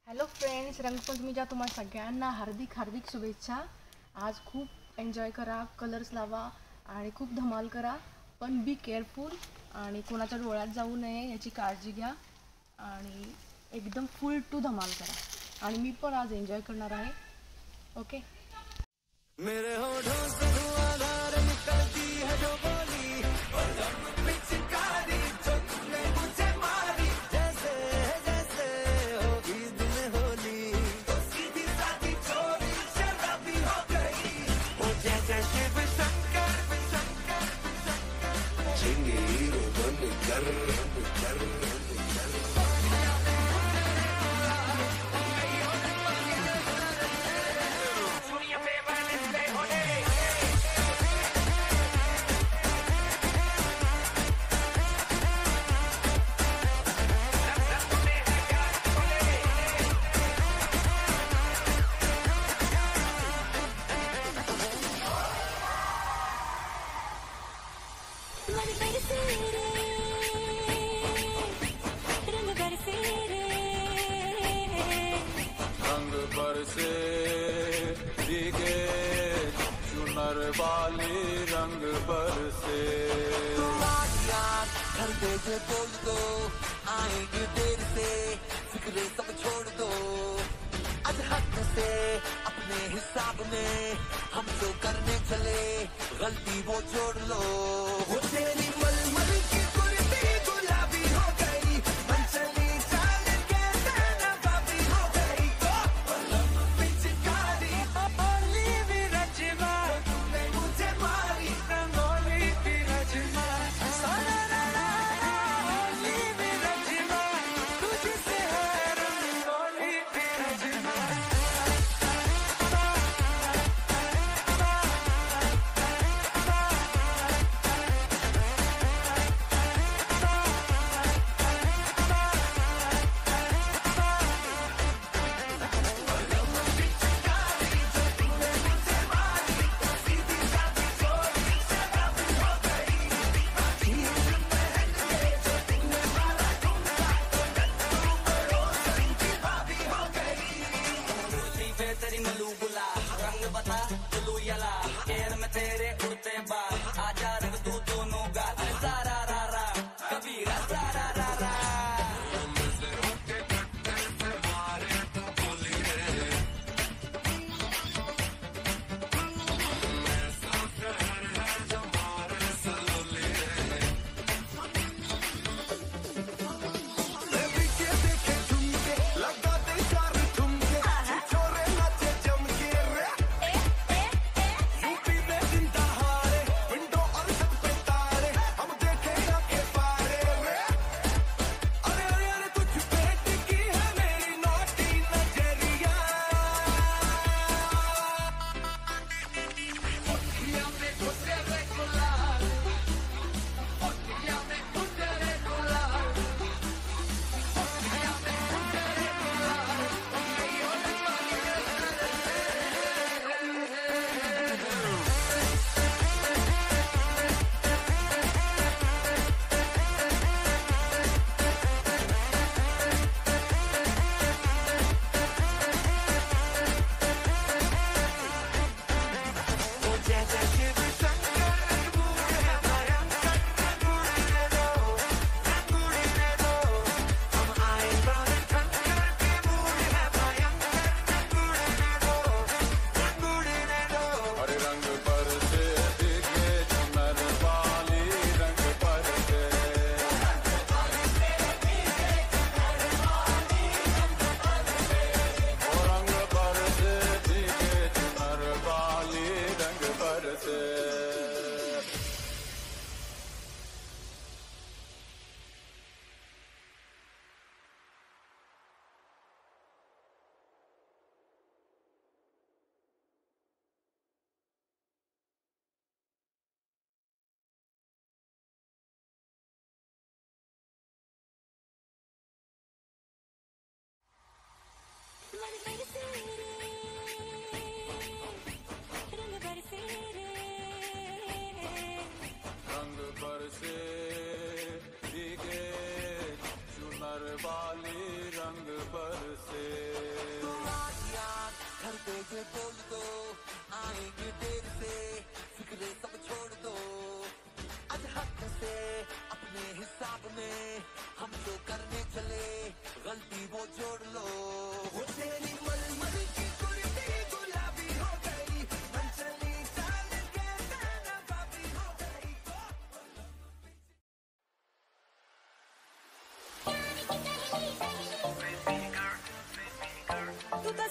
Hello friends, रंगपंचमीच्या तुम्हाला सगळ्यांना हार्दिक हार्दिक शुभेच्छा. आज खूप एन्जॉय करा, कलर्स लावा आणि खूप धमाल करा. पण बी केअरफुल आणि कोणाच्या डोळ्यात जाऊ नये याची काळजी घ्या आणि एकदम फुल टू धमाल करा. आणि मी पण आज एन्जॉय करणार आहे. ओके. मेरे होठों से धुआंधार निकलती है जो बोली और दम पिचकारी जो तूने मुझे मारी. जैसे जैसे हो ईद में होली तो सीधी सादी चोरी शराबी हो गई. ओ जैसे शिव शंकर चिंगी हीरो बन कर से भीगे चुनर वाली रंग बरसे. तुम आज घर पे जो बोल दो आएंगे देर से फिक्रे सब छोड़ दो. आज हद से अपने हिसाब में हम जो करने चले गलती वो जोड़ लो. वो तेरी मलमल की कुर्ती गुलाबी हो गई, मन चली चाल के नवाबी हो गई.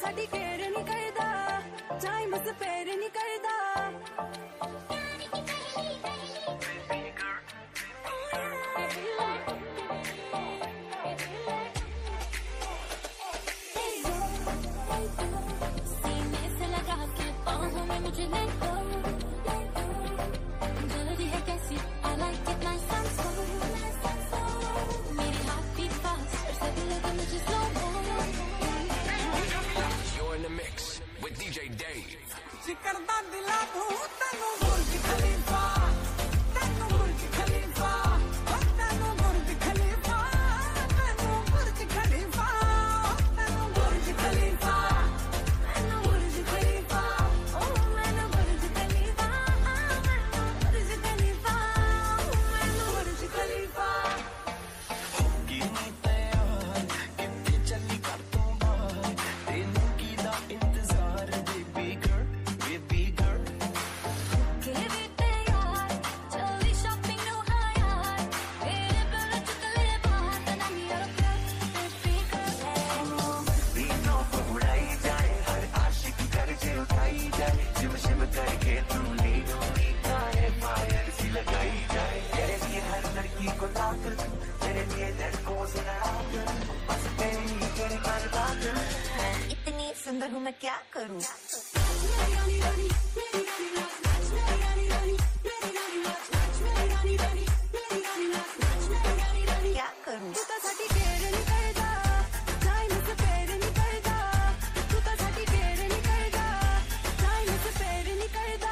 साडी केयर नहीं करदा टाइम से पेर नहीं करदा सीने से लगा के बाहों में मुझे ले लो जल्दी है कैसी I like it nice and slow मेरी हाथ बीट फास्ट और सभी लोग मुझे slow You're in the mix with DJ Dave. करदा दिला तू तैनू बुर्ज खलीफा तैनू बुर्ज खलीफा तैनू बुर्ज खलीफा तैनू बुर्ज खलीफा तैनू बुर्ज खलीफा मैंने बुर्ज खलीफा ओ मैंने बुर्ज खलीफा बुर्ज खलीफा मैंने बुर्ज खलीफा होगी नी तैयार कितने चली कर तू बाहर तेनू की दा इंतजार बेबी गर्ल Give it यार चली शॉपिंग नो हायर मेरे बिल चुकले बाहर तना मेरा प्यार फिकर दिनों को उड़ाई जाए हर आशिक कर जे उठाई जाए जिम शिम करके तू लीडो है फायर सी लगाई जाए तेरे लिए हर लड़की को ताकत तेरे लिए लड़कों से लड़ा बस तेरी बात इतनी सुंदर हूँ मैं क्या करूँ क्या करूँ तू तो साडी केयर नहीं करदा टाइम से पेर नहीं करदा तू तो साडी केयर नहीं करदा टाइम से पेर नहीं करदा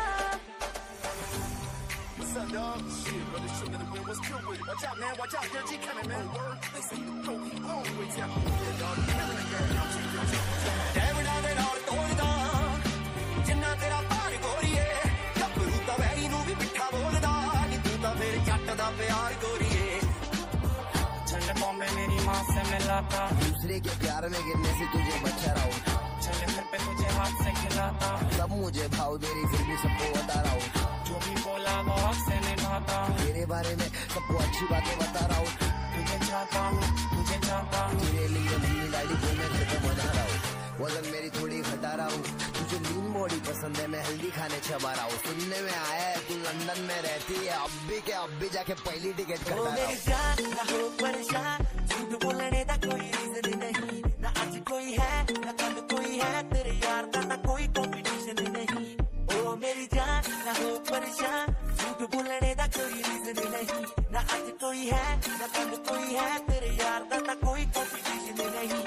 What's up, dog? Shit, brother, shit, gonna win. What's good with it? Watch out, man. Watch out. Girl G coming, man. Word. They say you throw me always out. Yeah, dog. Carrying girl. Damn, I got all the toys on. जिन्ना तेरा पार गोरीए कपरू ता vary नू भी मिठा बोलदा नी तू ता मेरे जट दा प्यार गोरीए चल बॉम्बे मेरी माँ से मिलाता दूसरे के प्यार में गिरने से तुझे बचा रहा हूँ चल घर पे तुझे हाथ से खिलाता सब मुझे भाव दे रही फिर भी सबको बता रहा हूँ जो भी बोला वो हक से निभाता तेरे बारे में सबको अच्छी बातें बता रहा हूँ तुझे चाहता हूँ तेरे लिए मम्मी डैडी को मैं घर पे बना रहा हूँ वजन मेरी थोड़ी घटा रहा हूँ तुझे लीन बॉडी पसंद है मैं हेल्दी खाने चबा रहा हूँ सुनने में आया है तू लंदन में रहती है अब भी जाके पहली टिकट कटा रहा हूँ जान ना हो परेशान झूठ बोलने का कोई रीजन नहीं ना आज कोई है ना कल कोई है तेरे यार का ना कोई कंपटीशन नहीं ओ मेरी जान ना हो परेशान झूठ बोलने का कोई रीजन नहीं ना आज कोई है ना कल कोई है तेरे यार का ना कोई कंपटीशन नहीं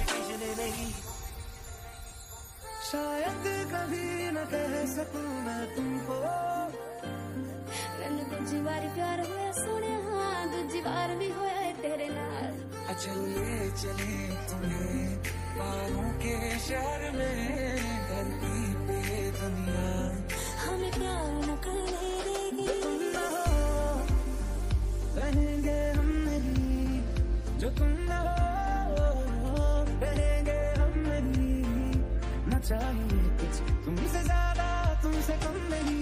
शायद कभी न कह सकूं मैं तुमको मैंने दूजी बार प्यार होया सोने हाँ दूजी बार भी होया है तेरे नाल चलिए चले तुम्हें बाहों के शहर में धरती पे दुनिया हमें प्यार न करने देगी रहेंगे हम नहीं जो तुम न हो रहेंगे हम नहीं न चाहिए कुछ तुमसे ज्यादा तुमसे कम नहीं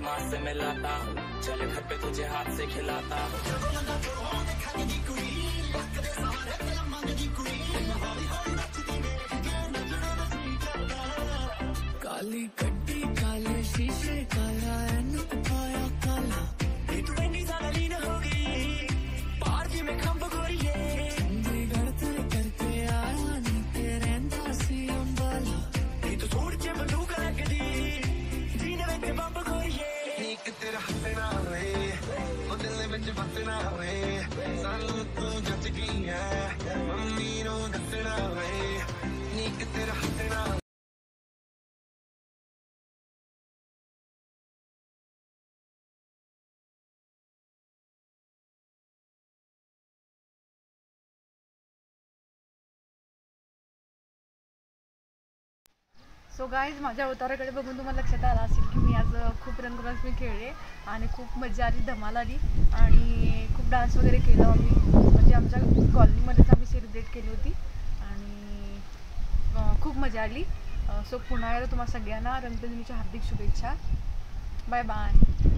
माँ से मिलाता हूँ, चल घर पे तुझे हाथ से खिलाता हूँ। काली गड्डी काले शीशे काला एनक पाया काला, ये तू इतनी ज्यादा लीन हो गई, पार्टी में खंभ गोरिये। चंडीगढ़ ते करके आया नी तेरे अंदासी अंबाला, ये तू छोड़ के बंदूक रख दी, जीने में के बंब गोरिये। नीक तेरा हसना वे ओ दिल विच बसना वे, सानू तू जच गई है मम्मी नू दसना वे, नीक तेरा हसना। सो गाईज, माझ्या अवताराकडे बघून तुम्हाला लक्षात आलं असेल की मी आज खूप रंगरंगोळी खेळले आणि खूप मजा आली, धमाल आली आणि खूप डान्स वगैरे केला आम्ही, म्हणजे आमच्या कॉलनीमध्येच आम्ही सेलिब्रेट केली होती आणि खूप मजा आली. सो पुन्हा एकदा तुम्हाला सगळ्यांना रंगपंचमीच्या हार्दिक शुभेच्छा. Bye bye.